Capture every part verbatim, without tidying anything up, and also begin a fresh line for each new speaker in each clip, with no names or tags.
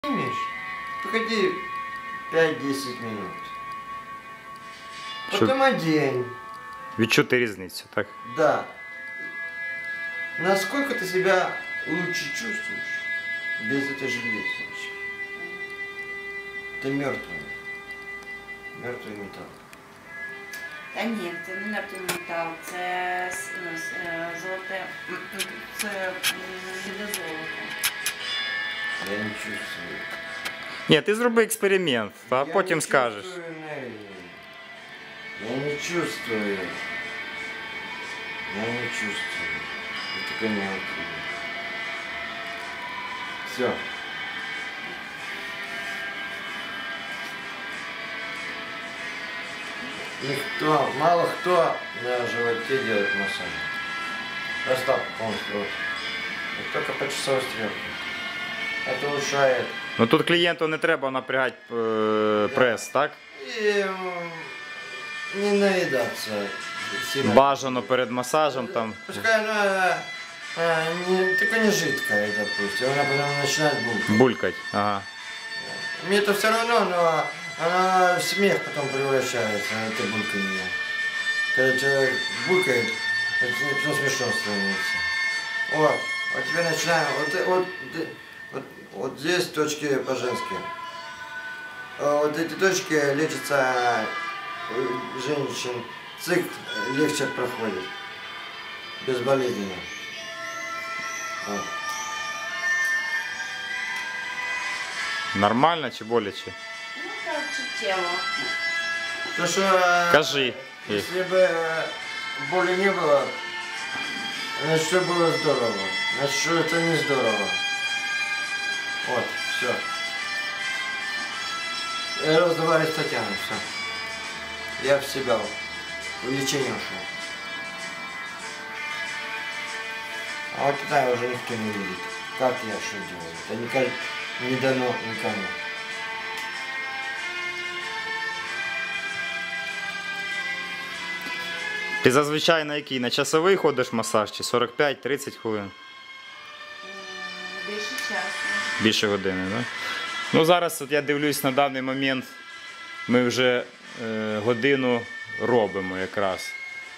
Походи пять-десять минут. Потом одень.
Відчути різницю, так?
Да. Насколько ты себя лучше чувствуешь без этой жилетки? Ты мертвый. Мертвый металл.
Та ні, це не мертвий метал, це ну, золоте, це біля золота.
Я не чувствую.
Ні, ти зроби експеримент, а
Я
потім
не
скажеш.
чувствую энергии. Я не чувствую. Я не чувствую. Я только мертвый. Все. Никто, мало кто на животе делает массаж. Расслабь полностью. Вот. Вот только по часовой стрелке. Это улучшает.
Ну тут клієнту не треба напрягати е, прес, так?
И м, не наедаться сильно.
Бажано перед масажем там.
Пускай она а, не, только не жидкая, допустим. Она потом начинает булькать.
Булькать. Ага.
Мне это все равно, но она в смех потом превращается, это бульканье. Когда человек булькает, это потом смешно становится. Вот, вот теперь начинаем, вот, вот, вот, вот здесь точки по-женски. Вот эти точки лечатся женщин, цикл легче проходит, безболезненно. Вот.
Нормально чи боляче?
Ну так, чуттєво.
То, что,
Кажи.
если бы боли не было, значит, все было здорово. Значит, что это не здорово. Вот, все. Я разговариваю с Татьяной, все. Я в себя, в лечение ушел. А вот это уже никто не видит. Как я что делаю? Это никак не дано никому.
Ти зазвичай на який? На часовий ходиш масаж чи сорок п'ять тридцять хвилин?
М, Більше часу.
Більше години, так? Ну зараз от я дивлюсь на даний момент, ми вже е, годину робимо якраз.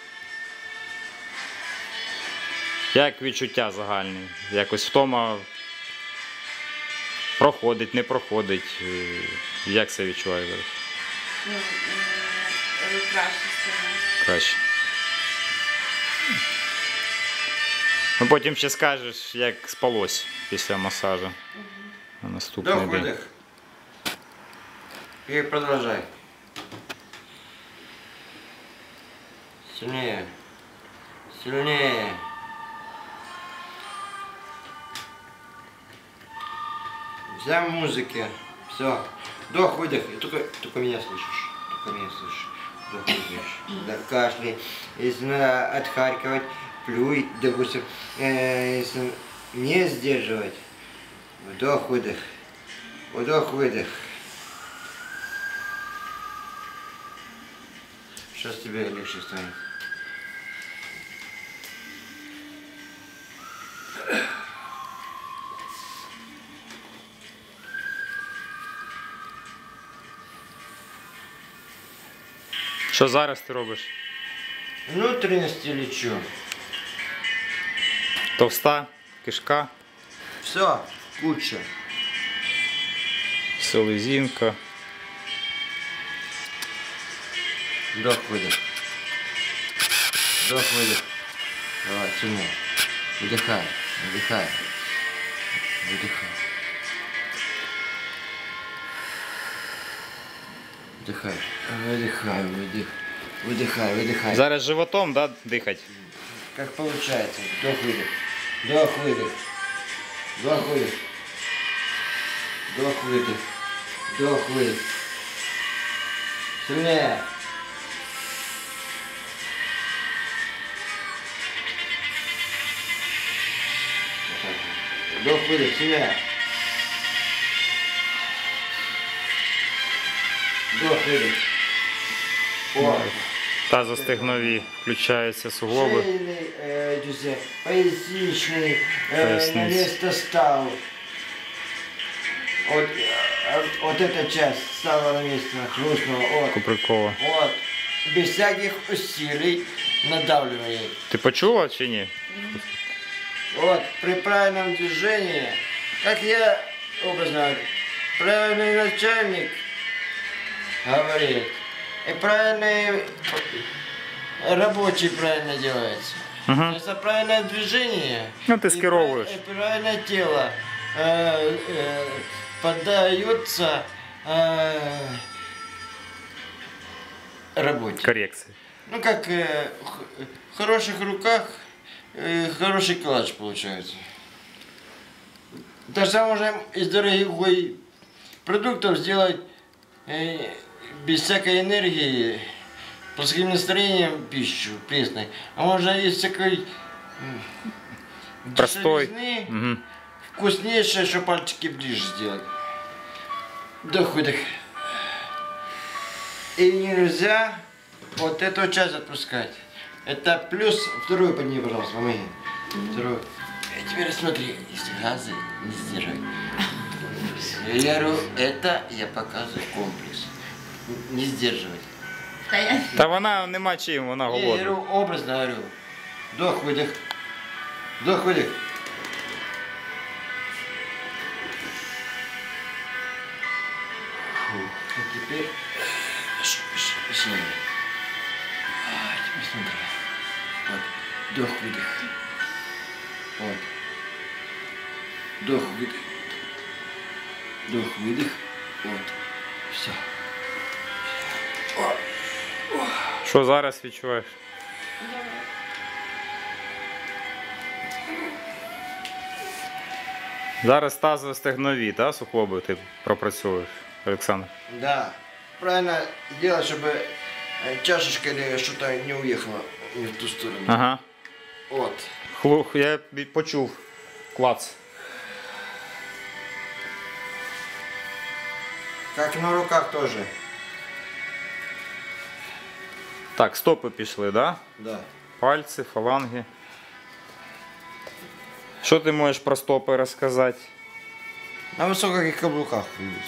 Як відчуття загальні? Якось втома проходить, не проходить? Е, Як це відчуває зараз?
Ну, м, краще стане.
Краще. Ну потім ще скажеш, як спалось після масажу. На наступний
Вдох,
день.
выдох. И продолжай. Сильнее. Сильнее. Вся музыки. Все. Вдох, выдох. И только, только меня слышишь. Только меня слышишь. Вдох, выдох. Да, кашляй. Если надо отхаркивать, плюй, допустим. Э, если не сдерживать. Вдох, выдох. Вдох, выдох. Сейчас тебе легче станет.
Що зараз ти робиш?
Внутренности лечу.
Товста, кишка,
Все, куча.
селезінка.
Вдох, выдох. Вдох, выдох. Давай, сильнее. Выдыхай, выдыхай. Выдыхай. Выдыхай. Выдыхай, выдых. Выдыхай, выдыхай.
Зараз животом, да, дихати?
Как получается. Вдох, выдох. Вдох, выдох. Вдох, выдох. Вдох, выдох. Вдох, выдох. Сильнее. Вдох, выдох, сильнее. Вдох, выдох. О.
Тазостегнові включаються суглоби.
Шейный, э, друзья, поясничный, э,
Поясница.
на место стал. Вот, э, вот эта часть стала на место, хрустнула. Вот.
Куприкова.
Вот. Без всяких усилий надавливает.
Ти почула чи ні?
Вот, при правильном движении, как я образно говорю, правильный начальник говорит, и правильный рабочий правильно делается.
Угу.
То есть это правильное движение,
Ну, ты
и
скеровываешь.
пра- и правильное тело э, э, поддается э, работе.
Корекції.
Ну как э, х- в хороших руках э, хороший клатч получается. То же самое можем из дорогих продуктов сделать э, без всякой энергии, плохим настроением пищу пресной. А можно из всякой м,
Простой.
дешевизны
Угу.
вкуснейшее, что пальчики ближе сделать. Вдох, выдох. И нельзя вот эту часть отпускать. Это плюс. Вторую подними, пожалуйста, помоги. Вторую. И теперь смотри, если газы не сдерживай. Я говорю, это я показываю комплекс. Не сдерживать.
Та я
Та вона нема чим, вона
Я
голодна.
говорю, образно говорю. Вдох, выдох. Вдох, выдох. Фу. А теперь... Пошли, пошли, пошли. А, теперь смотри. Вот. Вдох, выдох. Вот. Вдох, выдох. Вдох, выдох. Вот. Все.
Що зараз відчуваєш? Зараз тазово-стегнові, та, суглоби ти пропрацьовуєш, Олександр?
Да. Правильно делать, чтобы э, чашечка или что-то не уехало не в ту сторону.
Ага.
Вот.
Хлух, я бі- почув клац.
Как на руках тоже.
Так, стопи пішли, да?
Да.
Пальці, фаланги. Що ти можеш про стопи розказати?
На высоких каблуках.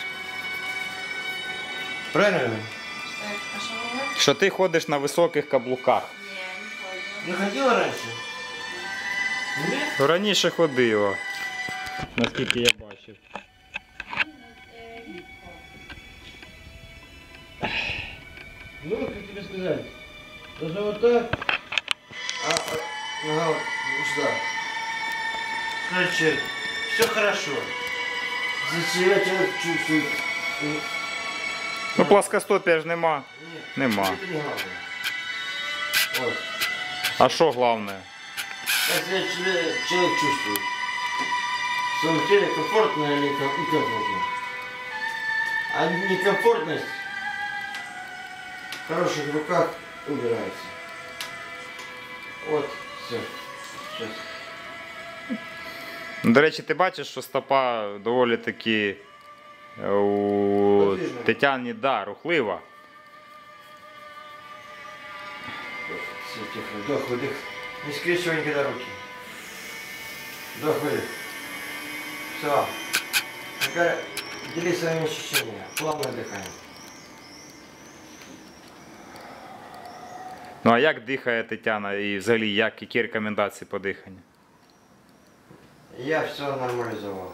Правильно?
так, а що ви говорите?
Що ти ходиш на високих каблуках.
Ні, не ходжу.
Не ходила раньше? Нет?
Раніше ходила, наскільки я бачив.
Ну, как тебе сказать? Должно вот так. А, а, нога вот сюда. Короче, все хорошо. За себя человек чувствует. И-
Ну, плоскостопія ж нема.
Нет,
Нема.
это не главное. Вот.
А що головне?
Как себя человек, человек чувствует. В своем теле комфортно или ком- некомфортно. А некомфортность в хороших руках убирается. Вот, все. Сейчас.
До речі, ти бачиш, що стопа доволі таки е, у
Подвижна.
Тетяні, да, рухлива.
Все, тихо. Вдох, выдох. Не скрещивай никогда руки. Вдох, выдох. Все. Теперь делись своими ощущениями. Плавное дыхание.
Ну а як дихає Тетяна і взагалі як, які рекомендації по диханню?
Я все нормализовал.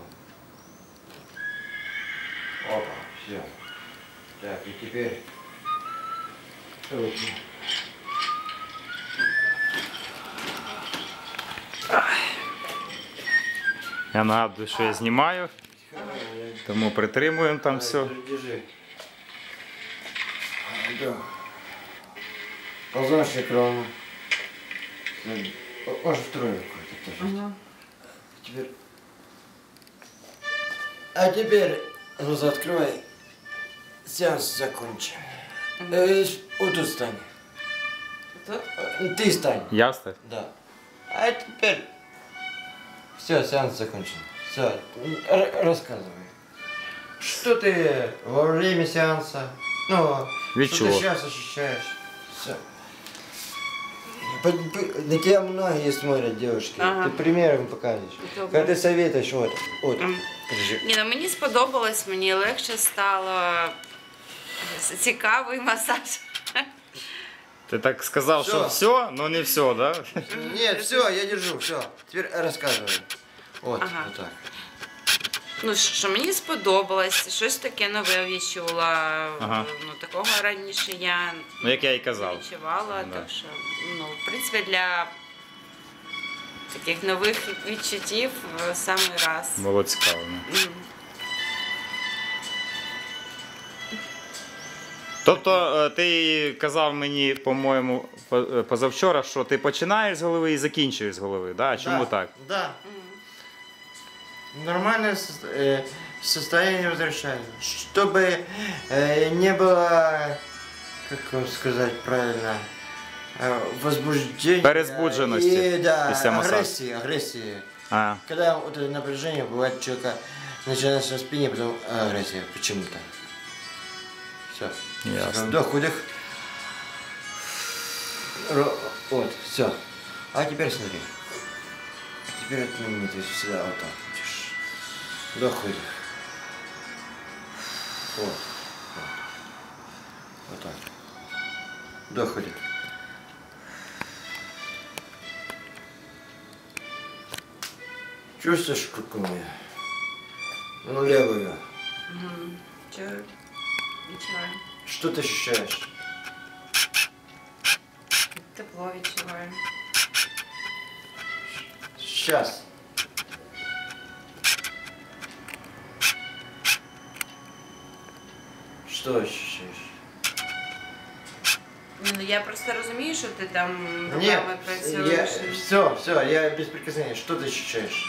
Опа, все. Так, и теперь руки.
Я нагадую, що я знімаю, тому притримуємо там все.
Держи. Да. Позвоночник ровно. Может, вторую какую-то тоже.
Ага.
Теперь. А теперь глаза открывай. Сеанс закончен. Э, Вот тут стань.
Тут?
Э, Ты стань.
Я став?
Да. А теперь. Все, сеанс закончен. Все, рассказывай. Что ты во время сеанса? Ну,
Ведь
что
чего?
ты сейчас ощущаешь? Все. На тебя многие смотрят, девушки.
Ага.
Ты примером покажешь.
Добре.
Когда ты советуешь, вот, вот, Режим.
Ні, ну мені сподобалось, мені легше стало. Цікавий масаж.
Ти так сказав, що
Всё.
все, але не все, да?
Нет, все, я держу, все. Теперь рассказывай. Вот,
Ага.
вот так.
Ну, що мені сподобалось, щось таке нове відчула.
Ага.
Ну, такого раніше я
Ну, як я і казав.
не відчувала.
Да.
Так що, ну, в принципі, для таких нових відчуттів в самий раз.
Було цікаво. ну.
М.
Тобто е, ти казав мені, по-моєму, по- позавчора, що ти починаєш з голови і закінчуєш з голови. Да? Чому
Да,
так?
Да. Нормальное со- э, состояние возвращаю. Чтобы э, не было, как вам сказать правильно, э, возбуждения.
Перезбудженности
И, да,
после массажа.
агрессии, агрессии.
А,
Когда вот это напряжение бывает, у человека начинается на спине, потом агрессия почему-то. Все.
Ясно.
Вдох, выдох. Ро- Вот, все. А теперь смотри. Теперь отмени, то есть сюда вот так. Видишь. Вдох, выдох. Вот. Вот, вот так. Вдох, выдох. Чувствуешь какую? Ну, левую.
Мгм. Чую. Відчуваю.
Что ты ощущаешь?
Тепло відчуваю.
Сейчас. Что ощущаешь?
Ні, ну я просто розумію, що ти там
Нет,
руками
я,
працюєш.
все, все, я без прикосновения. Что ты ощущаешь?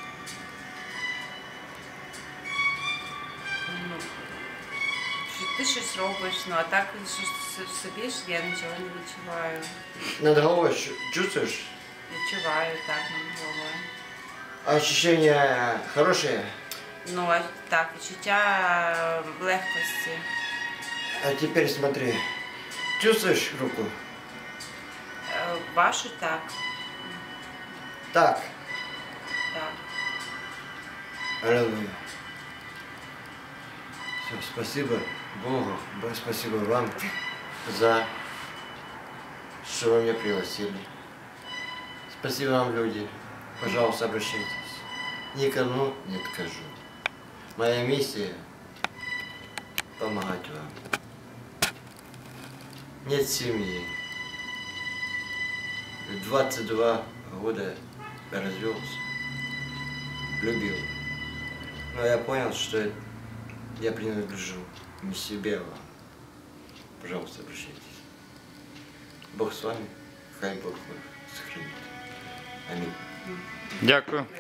Ну, що ти щось робиш, ну а так що с- собі ж я нічого не відчуваю.
Над головой щу- чувствуешь?
Відчуваю так над головою.
А ощущения хорошие?
Ну, а так, відчуття легкості.
А теперь смотри. Чувствуешь руку?
Е, Вашу так,
Так.
так.
Аллилуйя. Все, спасибо Богу, Бо- спасибо вам за что вы меня пригласили. Спасибо вам, люди. Пожалуйста, обращайтесь. Никому не откажу. Моя миссия – помогать вам. Нет семьи. В двадцать два года я развелся. Любил. Но я понял, что я принадлежу не себе, а вам. Пожалуйста, обращайтесь. Бог с вами. Хай Бог вас сохранит. Аминь.
дякую.